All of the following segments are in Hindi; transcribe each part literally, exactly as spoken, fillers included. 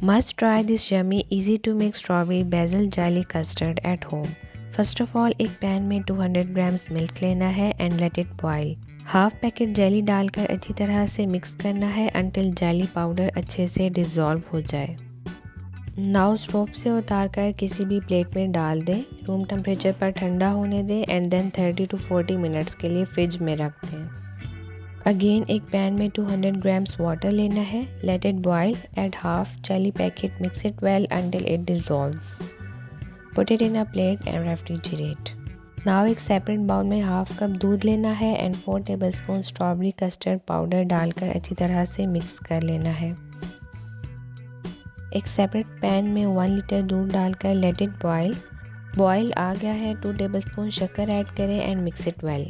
Must try this yummy, easy to make strawberry basil jelly custard at home. First of all, एक पैन में two hundred grams मिल्क लेना है and let it boil. Half packet jelly डालकर अच्छी तरह से मिक्स करना है until जेली पाउडर अच्छे से डिज़ोल्व हो जाए. नाउ स्टोव से उतार कर किसी भी प्लेट में डाल दें, रूम टेम्परेचर पर ठंडा होने दें and then thirty to forty minutes के लिए फ्रिज में रख दें. अगेन एक पैन में two hundred grams वाटर लेना है, let it boil, add half jelly packet, mix it well until it dissolves. Put it in a plate and refrigerate. Now एक सेपरेट बाउल में हाफ कप दूध लेना है and four tablespoon strawberry custard powder डालकर अच्छी तरह से मिक्स कर लेना है. एक सेपरेट पैन में one लीटर दूध डालकर let it boil. बॉयल आ गया है, two टेबलस्पून शक्कर ऐड करें and mix it well.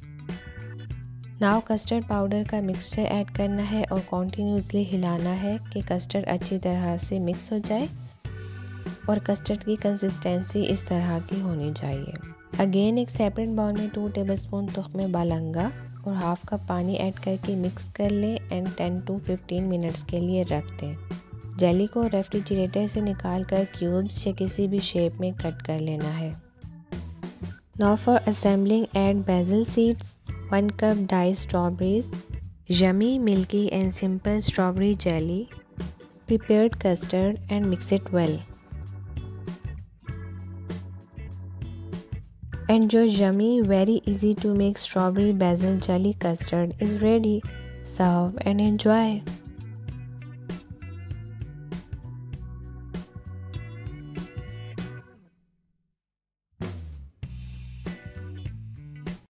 Now custard powder का मिक्सचर ऐड करना है और कॉन्टीन्यूसली हिलाना है कि कस्टर्ड अच्छी तरह से मिक्स हो जाए और कस्टर्ड की कंसिस्टेंसी इस तरह की होनी चाहिए. अगेन एक सेपरेट बाउल में टू टेबलस्पून तुख्मे बालंगा और हाफ कप पानी ऐड करके मिक्स कर लें and ten to fifteen minutes के लिए रख दें. जेली को रेफ्रिजरेटर से निकाल कर क्यूब्स या किसी भी शेप में कट कर लेना है. Now for assembling add basil seeds, one cup diced strawberries, yummy, milky and simple strawberry jelly, prepared custard and mix it well. And your yummy, very easy to make strawberry basil jelly custard is ready. Serve and enjoy.